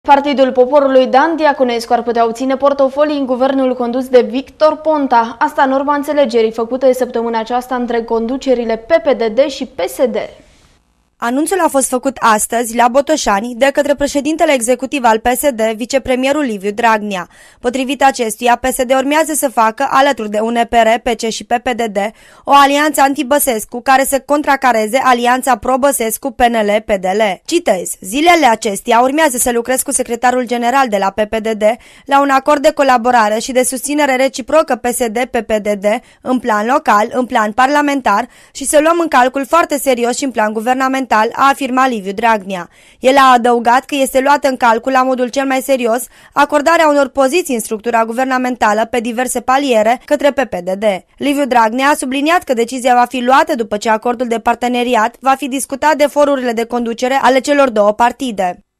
Partidul Poporului Dan Diaconescu ar putea obține portofolii în guvernul condus de Victor Ponta, asta în urma înțelegerii făcute săptămâna aceasta între conducerile PPDD și PSD. Anunțul a fost făcut astăzi la Botoșani de către președintele executiv al PSD, vicepremierul Liviu Dragnea. Potrivit acestuia, PSD urmează să facă, alături de UNPR, PC și PPDD, o alianță anti-Băsescu care să contracareze alianța pro-Băsescu PNL-PDL. Citez: zilele acestea urmează să lucrez cu secretarul general de la PPDD la un acord de colaborare și de susținere reciprocă PSD-PPDD în plan local, în plan parlamentar și să luăm în calcul foarte serios și în plan guvernamental, a afirmat Liviu Dragnea. El a adăugat că este luată în calcul la modul cel mai serios acordarea unor poziții în structura guvernamentală pe diverse paliere către PPDD. Liviu Dragnea a subliniat că decizia va fi luată după ce acordul de parteneriat va fi discutat de forurile de conducere ale celor două partide.